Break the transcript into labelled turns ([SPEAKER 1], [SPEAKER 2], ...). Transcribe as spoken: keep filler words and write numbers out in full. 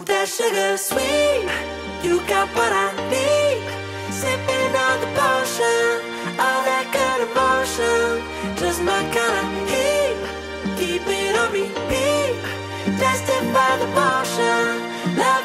[SPEAKER 1] that sugar sweet. You got what I need. Sipping on the potion, all that good emotion. Just my kind of heat. Keep it on repeat. Tested by the potion. Love